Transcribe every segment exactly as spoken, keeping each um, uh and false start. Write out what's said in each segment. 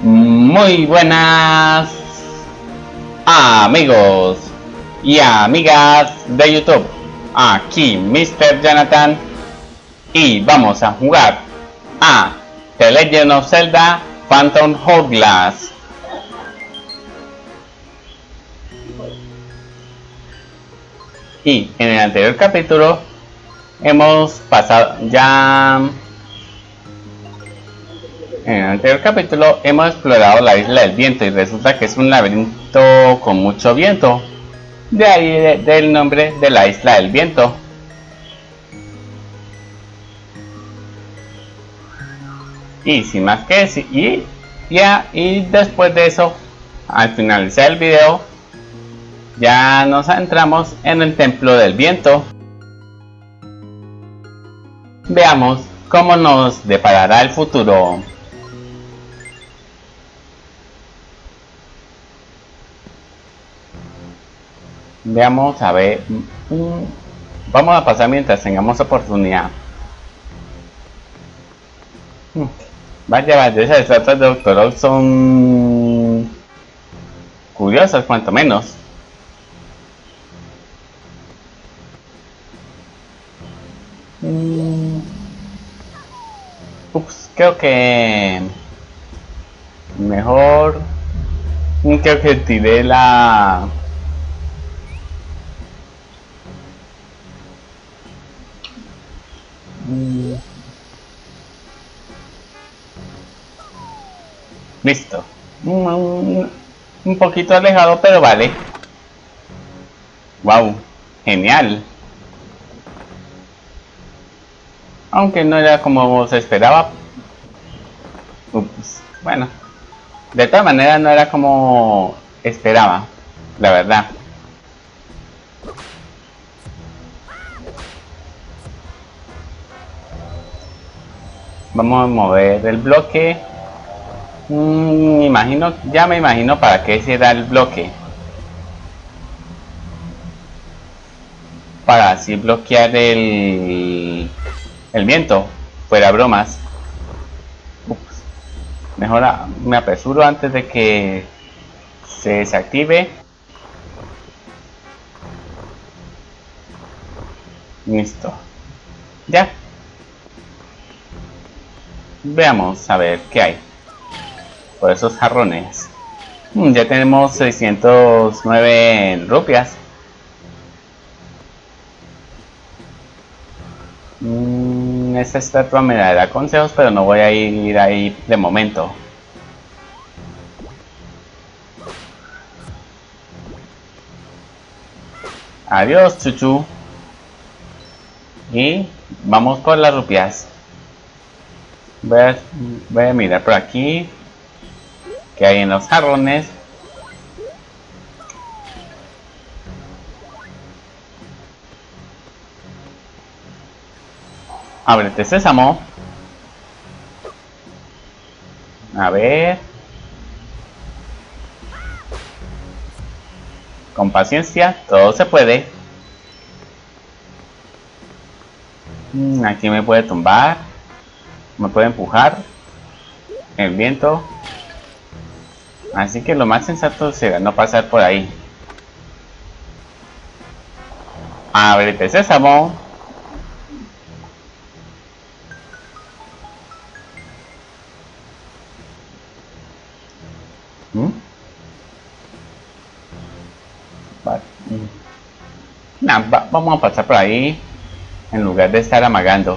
Muy buenas amigos y amigas de YouTube, aquí mister Jonathan y vamos a jugar a The Legend of Zelda Phantom Hourglass. Y en el anterior capítulo hemos pasado ya En el anterior capítulo hemos explorado la isla del viento y resulta que es un laberinto con mucho viento. De ahí de, del nombre de la isla del viento. Y sin más que decir, y, ya, y después de eso, al finalizar el video, ya nos adentramos en el templo del viento. Veamos cómo nos deparará el futuro. Veamos a ver. Mm, vamos a pasar mientras tengamos oportunidad. Mm, vaya, vaya, esas estatuas de Doctor Oak son curiosas, cuanto menos. Mm, ups, creo que mejor. Creo que tiré la. Listo. Un, un poquito alejado, pero vale. Wow, genial. Aunque no era como se esperaba. Ups, bueno, de todas maneras no era como esperaba, la verdad. Vamos a mover el bloque. Mm, me imagino, ya me imagino para qué será el bloque. Para así bloquear el, el viento. Fuera bromas. Ups. Mejor a, me apresuro antes de que se desactive. Listo. Ya. Veamos a ver qué hay por esos jarrones. Mm, ya tenemos seiscientos nueve rupias. Mm, esta estatua me dará consejos, pero no voy a ir ahí de momento. Adiós, chuchu. Y vamos por las rupias. Voy a, voy a mirar por aquí que hay en los jarrones. Ábrete, sésamo. A ver. Con paciencia, todo se puede. Aquí me puede tumbar. Me puede empujar el viento. Así que lo más sensato será no pasar por ahí. Ábrete, sésamo. ¿Mm? Vale. Nah, va, vamos a pasar por ahí en lugar de estar amagando.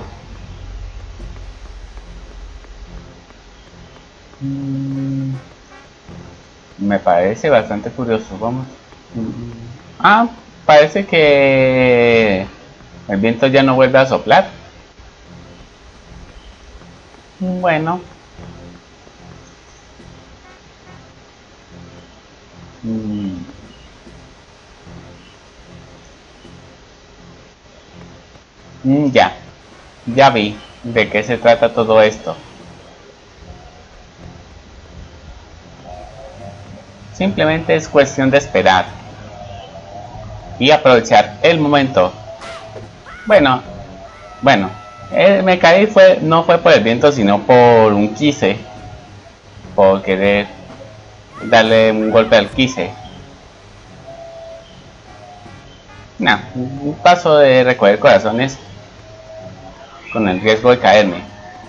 Me parece bastante curioso. Vamos. Ah, parece que el viento ya no vuelve a soplar. Bueno. Mm. Mm, ya. Ya vi de qué se trata todo esto. Simplemente es cuestión de esperar y aprovechar el momento. Bueno, bueno, eh, me caí fue no fue por el viento, sino por un quise. por querer darle un golpe al quise. No, un paso de recoger corazones con el riesgo de caerme.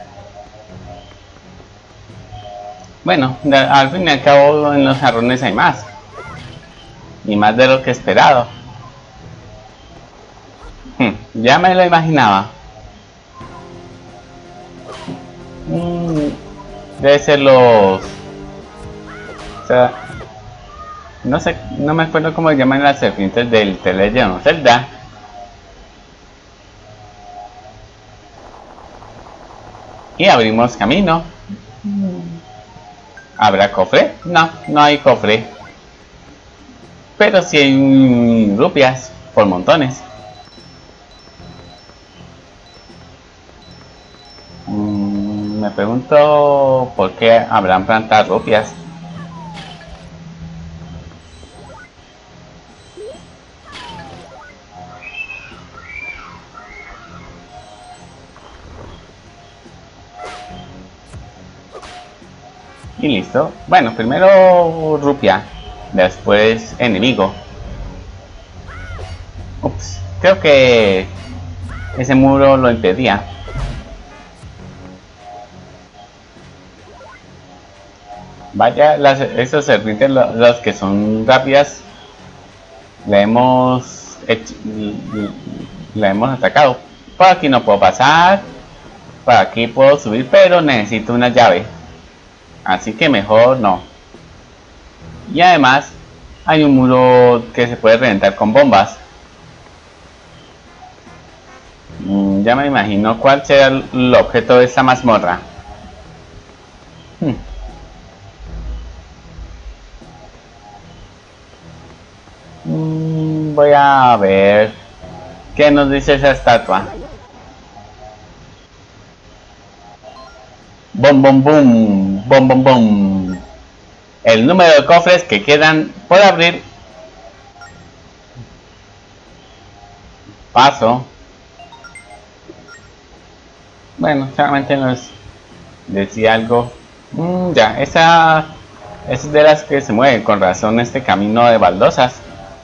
Bueno, al fin y al cabo en los jarrones hay más. Y más de lo que esperado. Hmm, ya me lo imaginaba. Mm, debe ser los... O sea, no sé, no me acuerdo cómo se llaman las serpientes del The Legend of Zelda. Y abrimos camino. ¿Habrá cofre? No, no hay cofre. Pero sí hay rupias por montones. Mm, me pregunto por qué habrán tantas rupias. Y listo. Bueno, primero rupia, después enemigo. Ups, creo que ese muro lo impedía. Vaya, las, esos serpientes, los, los que son rápidas, la hemos hecho, la hemos atacado. Por aquí no puedo pasar. Por aquí puedo subir, pero necesito una llave. Así que mejor no. Y además hay un muro que se puede reventar con bombas. Mm, ya me imagino cuál será el objeto de esta mazmorra. Hmm. Mm, voy a ver qué nos dice esa estatua. Bom bom bom, bom bom bom. El número de cofres que quedan por abrir. Paso. Bueno, solamente nos decía algo. Mm, ya, esa es de las que se mueven, con razón este camino de baldosas.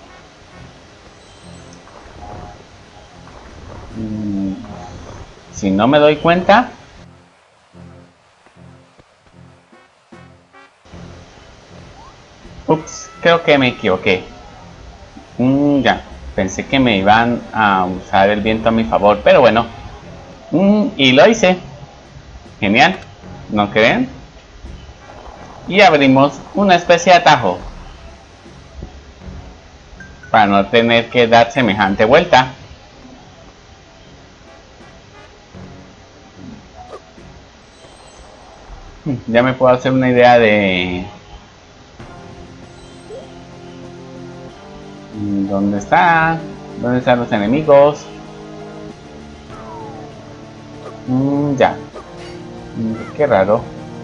Mm, si no me doy cuenta. Ups, creo que me equivoqué. Mm, ya, pensé que me iban a usar el viento a mi favor, pero bueno. Mm, y lo hice. Genial, ¿no creen? Y abrimos una especie de atajo para no tener que dar semejante vuelta. Ya me puedo hacer una idea de dónde está, dónde están los enemigos. Mm, ya, mm, qué raro.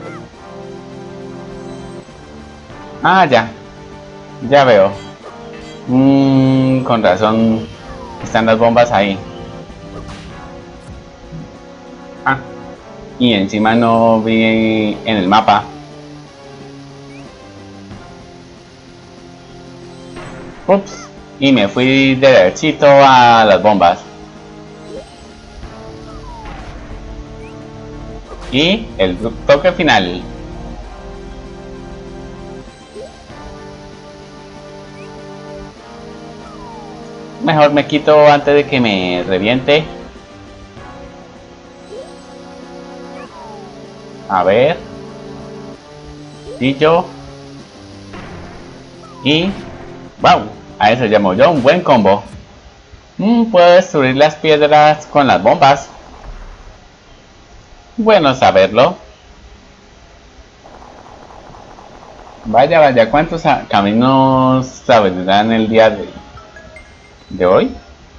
Ah, ya, ya veo. Mm, con razón están las bombas ahí. Ah, y encima no vi en el mapa. Ups, y me fui derechito a las bombas. Y el toque final. Mejor me quito antes de que me reviente. A ver. Y yo. Y... ¡wow! A eso llamo yo un buen combo. Mm, puedo destruir las piedras con las bombas. Bueno saberlo. Vaya, vaya, ¿cuántos caminos se abrirán el día de, de hoy?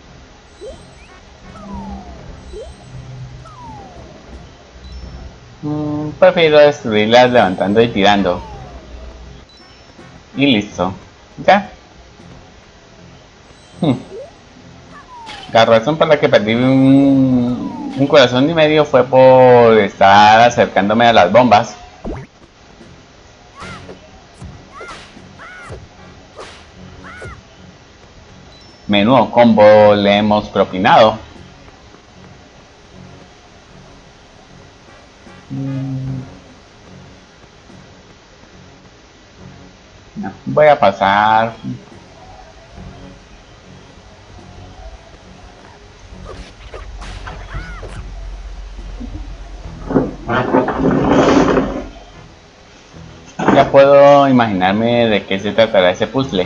Mm, prefiero destruirlas levantando y tirando. Y listo. Ya. Hmm. La razón por la que perdí un, un corazón y medio fue por estar acercándome a las bombas. Menudo combo le hemos propinado. No, voy a pasar. Ya puedo imaginarme de qué se tratará ese puzzle.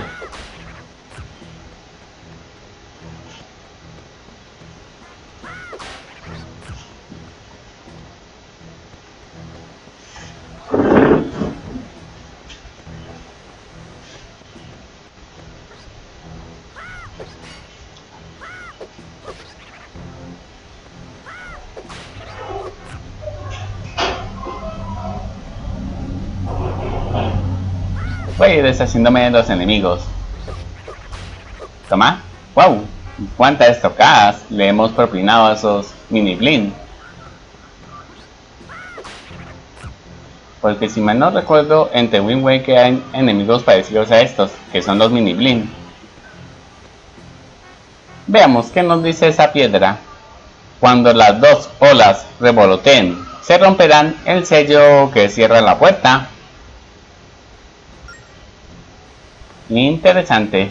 Voy a ir deshaciéndome de los enemigos. Toma. Wow. Cuántas estocadas le hemos propinado a esos mini blin. Porque si mal no recuerdo, en The Wind Waker hay enemigos parecidos a estos, que son los mini blin. Veamos qué nos dice esa piedra. Cuando las dos olas revoloteen, se romperán el sello que cierra la puerta. Interesante.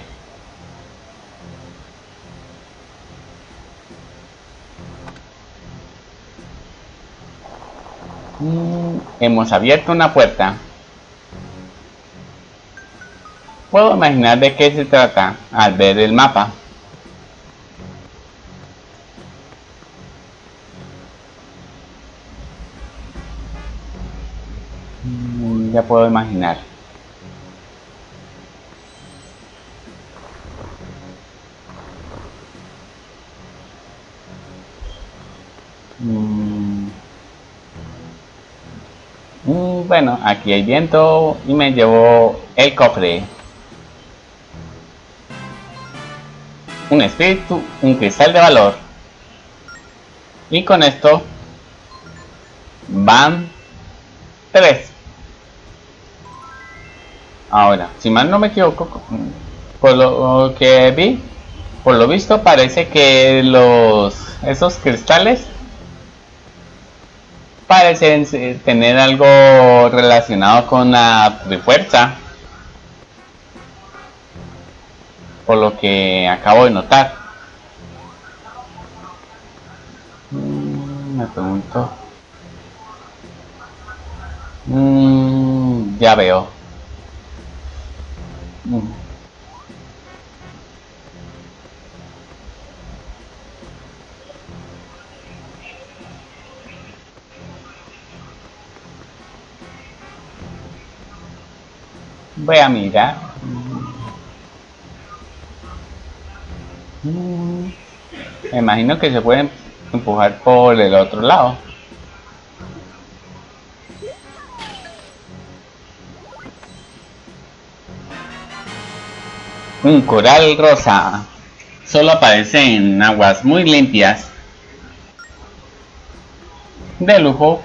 Mm, hemos abierto una puerta. Puedo imaginar de qué se trata al ver el mapa. Mm, ya puedo imaginar. Mm. Mm, bueno, aquí hay viento y me llevo el cofre. Un espíritu, un cristal de valor. Y con esto van tres. Ahora, si mal no me equivoco, por lo que vi, por lo visto parece que los esos cristales parecen tener algo relacionado con la fuerza, por lo que acabo de notar. Mm, me pregunto. Mm, ya veo. Mm. Voy a mirar. Mm. Me imagino que se pueden empujar por el otro lado. Un coral rosa. Solo aparece en aguas muy limpias. De lujo.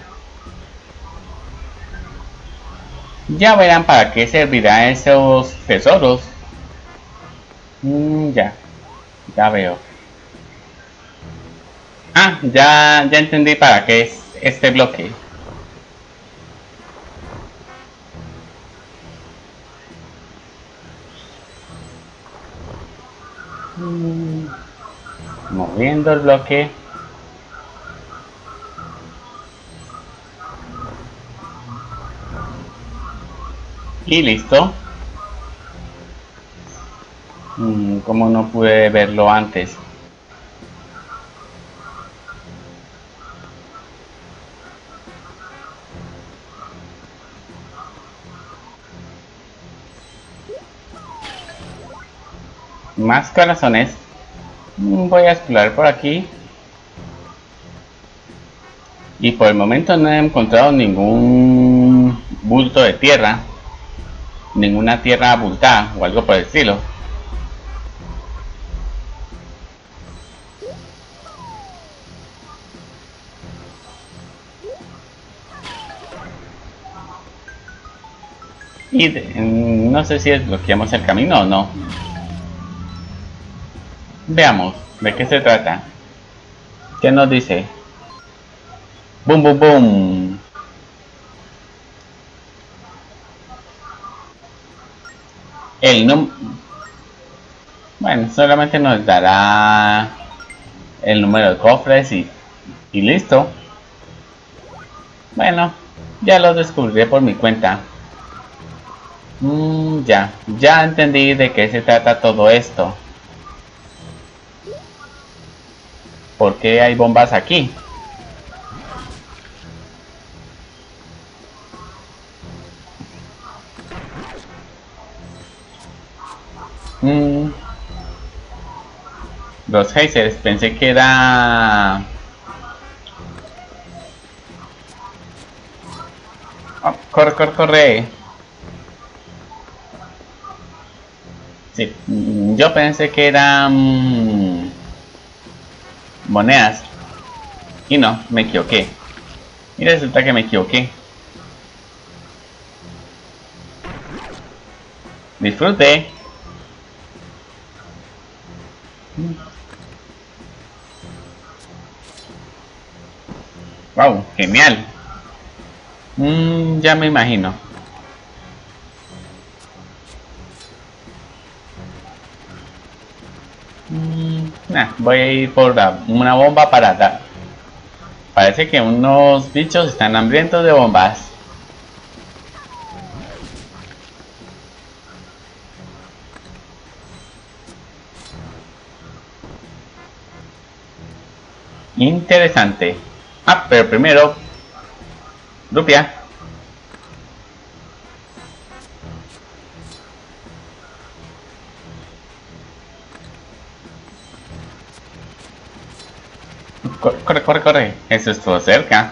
Ya verán para qué servirán esos tesoros. Mm, ya. Ya veo. Ah, ya, ya entendí para qué es este bloque. Mm, moviendo el bloque. Y listo. Mm, como no pude verlo antes. Más corazones. Mm, voy a explorar por aquí. Y por el momento no he encontrado ningún bulto de tierra. Ninguna tierra abultada o algo por el estilo. Y de, no sé si desbloqueamos el camino o no. Veamos, ¿de qué se trata? ¿Qué nos dice? ¡Bum, bum, bum! El número... Bueno, solamente nos dará el número de cofres y, y listo. Bueno, ya lo descubriré por mi cuenta. Mm, ya, ya entendí de qué se trata todo esto. ¿Por qué hay bombas aquí? Mm, los geysers, pensé que era... Oh, corre, corre, corre. Sí, mm, yo pensé que eran monedas. Y no, me equivoqué. Y resulta que me equivoqué. Disfrute. Wow, genial. Mm, ya me imagino. Mm, nah, voy a ir por la, una bomba para dar. Parece que unos bichos están hambrientos de bombas. Interesante. Ah, pero primero... Rupia. Corre, corre, corre, corre. Eso estuvo cerca.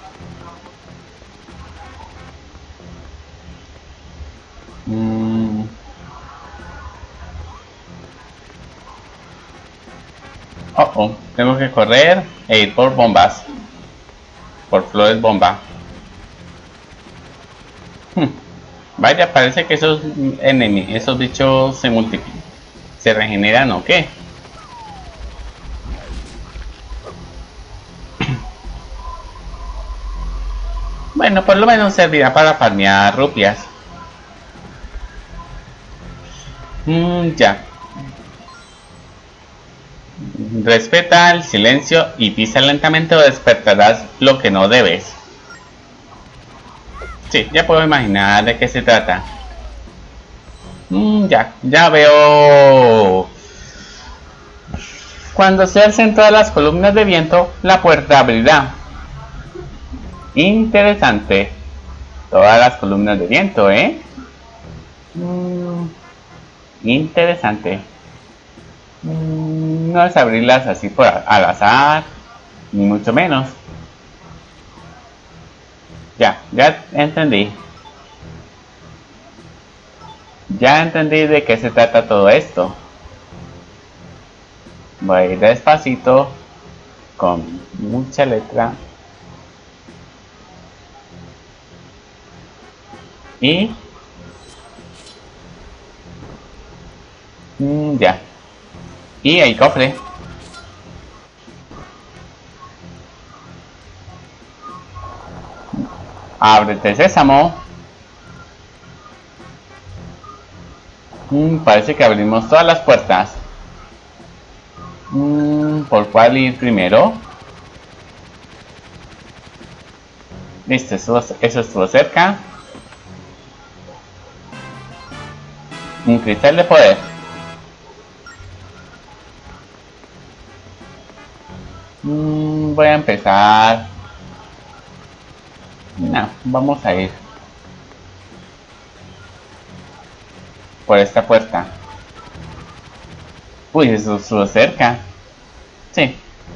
Mm. Oh, oh. Tengo que correr e ir por bombas. Por flores bomba. Hmm. Vaya, parece que esos enemigos, esos bichos se multiplican. ¿Se regeneran o qué? Bueno, por lo menos servirá para farmear rupias. Mm, ya. Respeta el silencio y pisa lentamente o despertarás lo que no debes. Sí, ya puedo imaginar de qué se trata. Mm, ya, ya veo. Cuando sea el centro de las columnas de viento, la puerta abrirá. Interesante. Todas las columnas de viento, ¿eh? Mm, interesante. Mm, no es abrirlas así por al azar, ni mucho menos. Ya, ya entendí. Ya entendí de qué se trata todo esto. Voy a ir despacito, con mucha letra. Y... Mm, ya. Y el cofre. Ábrete, sésamo. Mm, parece que abrimos todas las puertas. Mm, ¿por cuál ir primero? Listo, eso, eso estuvo cerca. Un cristal de poder. Mm, voy a empezar. No, vamos a ir por esta puerta. Uy, eso estuvo cerca. Sí.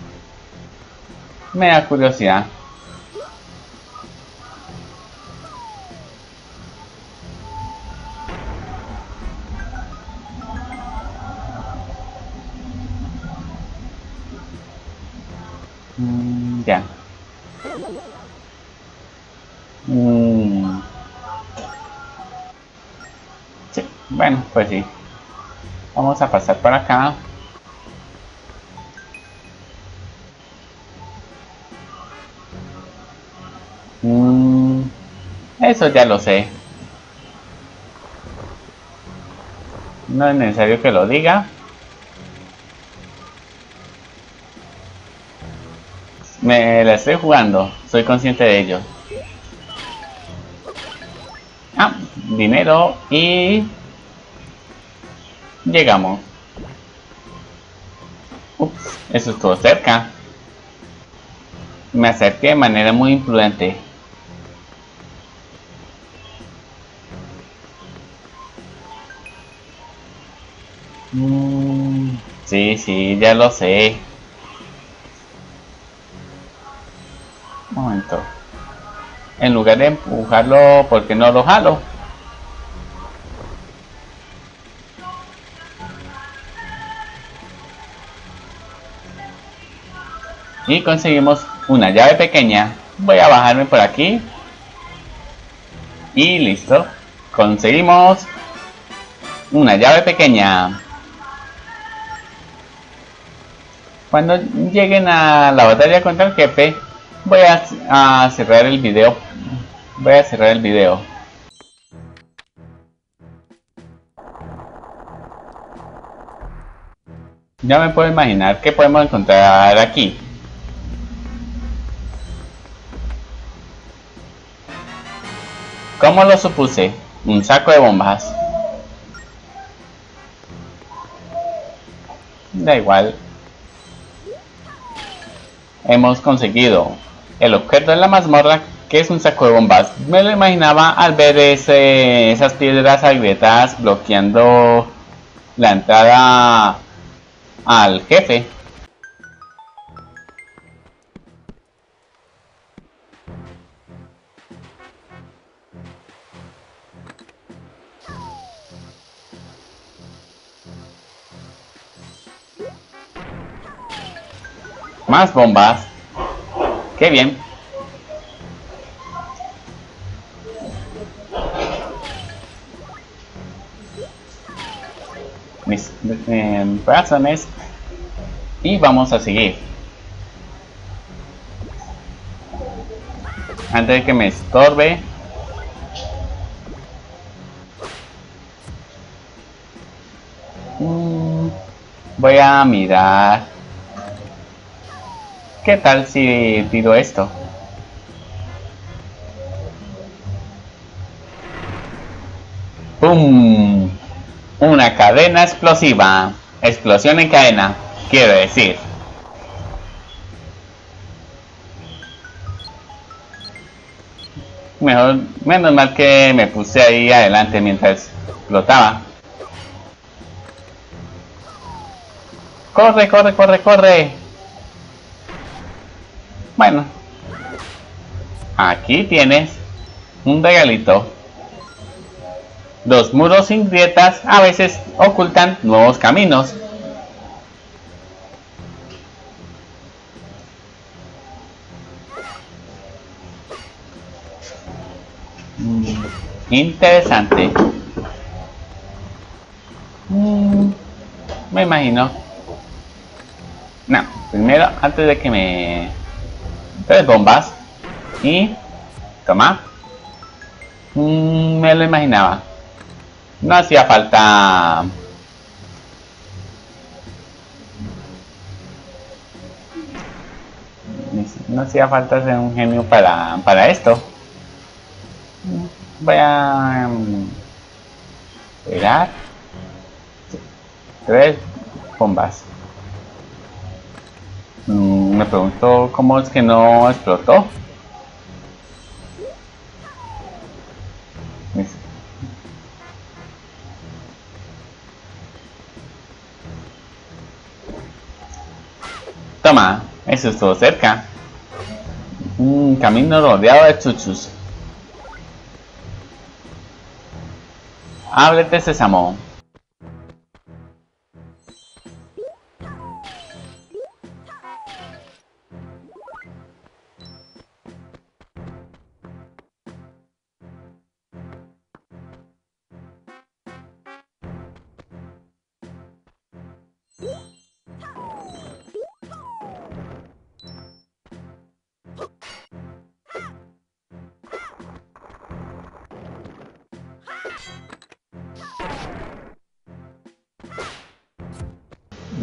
Me da curiosidad. Mm, ya. Mm. Sí, bueno, pues sí. Vamos a pasar por acá. Mm, eso ya lo sé. No es necesario que lo diga. Me la estoy jugando. Soy consciente de ello. Ah, dinero y... llegamos. Ups, eso estuvo cerca. Me acerqué de manera muy imprudente. Mm, sí, sí, ya lo sé. Un momento. En lugar de empujarlo, ¿por qué no lo jalo? Y conseguimos una llave pequeña. Voy a bajarme por aquí. Y listo. Conseguimos una llave pequeña. Cuando lleguen a la batalla contra el jefe, voy a, a cerrar el video. Voy a cerrar el video. Ya me puedo imaginar qué podemos encontrar aquí. ¿Cómo lo supuse? Un saco de bombas. Da igual. Hemos conseguido el objeto de la mazmorra, que es un saco de bombas. Me lo imaginaba al ver ese, esas piedras agrietadas bloqueando la entrada al jefe. Más bombas. Qué bien. Mis eh, razones. Y vamos a seguir. Antes de que me estorbe. Mm, voy a mirar. ¿Qué tal si tiro esto? ¡Pum! Una cadena explosiva. Explosión en cadena, quiero decir. Mejor, menos mal que me puse ahí adelante mientras explotaba. ¡Corre, corre, corre, corre! Bueno, aquí tienes un regalito. Los muros sin grietas a veces ocultan nuevos caminos. Mm, interesante. Mm, me imagino. No, primero, antes de que me... tres bombas. Y... toma. Mm, me lo imaginaba. No hacía falta... no hacía falta ser un genio para, para esto. Voy a... Um, pegar tres bombas. Mm, me pregunto cómo es que no explotó. Toma, eso estuvo cerca. Un camino rodeado de chuchus. Ábrete, sésamo.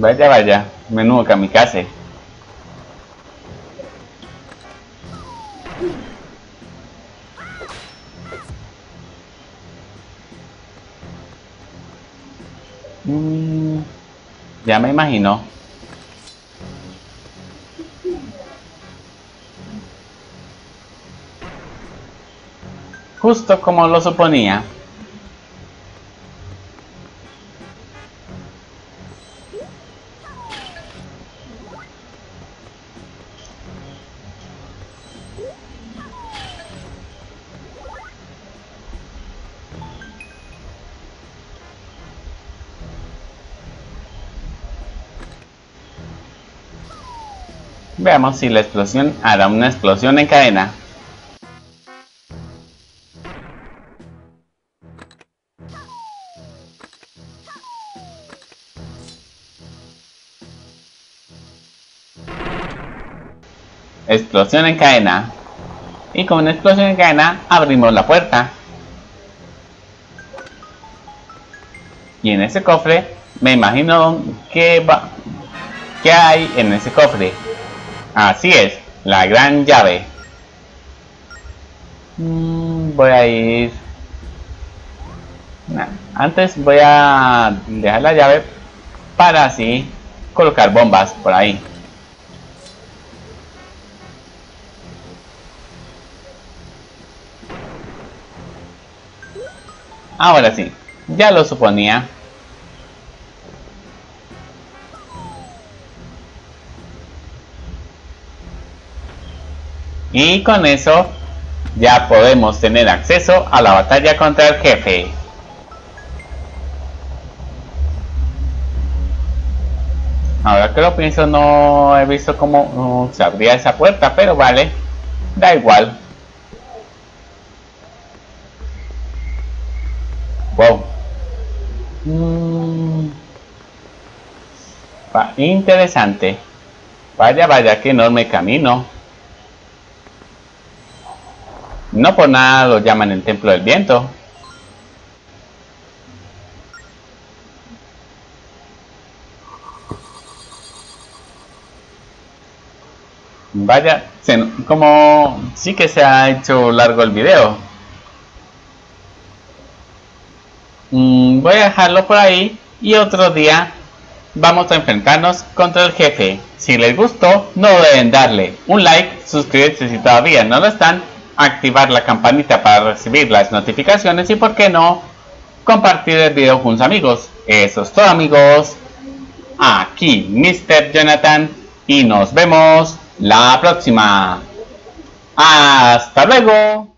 Vaya, vaya, menudo kamikaze. Mm, ya me imagino. Justo como lo suponía. Veamos si la explosión hará una explosión en cadena. Explosión en cadena. Y con una explosión en cadena abrimos la puerta. Y en ese cofre me imagino que va, ¿qué hay en ese cofre? Así es, la gran llave. Mm, voy a ir... Nah, antes voy a dejar la llave para así colocar bombas por ahí. Ahora sí, ya lo suponía. Y con eso ya podemos tener acceso a la batalla contra el jefe. Ahora que lo pienso, no he visto cómo uh, se abría esa puerta, pero vale, da igual. Wow. Mm. Va, interesante. Vaya, vaya, qué enorme camino. No por nada lo llaman el Templo del Viento. Vaya, se, como sí que se ha hecho largo el video. Mm, voy a dejarlo por ahí y otro día vamos a enfrentarnos contra el jefe. Si les gustó, no deben darle un like, suscribirse si todavía no lo están, activar la campanita para recibir las notificaciones y, por qué no, compartir el video con sus amigos. Eso es todo, amigos. Aquí mister Jonathan y nos vemos la próxima. Hasta luego.